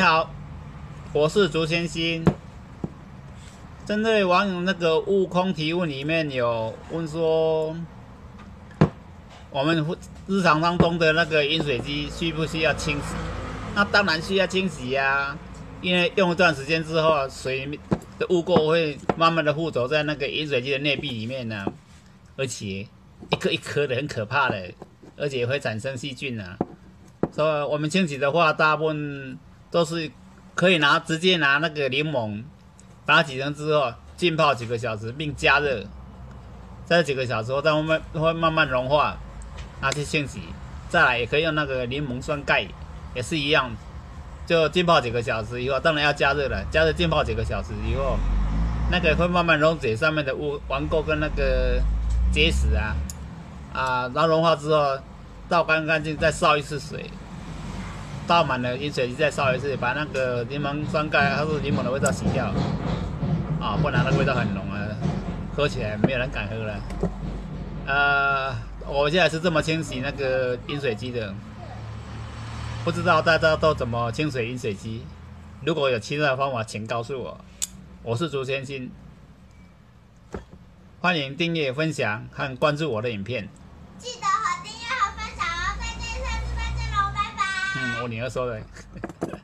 好，我是竹千心。针对网友那个悟空提问里面有问说，我们日常当中的那个饮水机需不需要清洗？那当然需要清洗呀，因为用一段时间之后，水的污垢会慢慢的附着在那个饮水机的内壁里面呢，而且一颗一颗的很可怕的，而且会产生细菌啊。所以我们清洗的话，大部分都是可以直接拿那个柠檬，把它挤成之后浸泡几个小时，并加热，在几个小时后，它会慢慢融化，拿去清洗。再来也可以用那个柠檬酸钙，也是一样，就浸泡几个小时以后，当然要加热了，加热浸泡几个小时以后，那个会慢慢溶解上面的顽垢跟那个结石啊，然后融化之后倒干净，再烧一次水。倒满了饮水机再烧一次，把那个柠檬酸钙还是柠檬的味道洗掉，不然那个味道很浓啊，喝起来没有人敢喝了。我现在是这么清洗那个饮水机的，不知道大家都怎么清洗饮水机？如果有其他的方法，请告诉我。我是竹千心，欢迎订阅、分享和关注我的影片。 记得和订阅和分享哦！再见，下次再见喽，拜拜。 我女儿说的。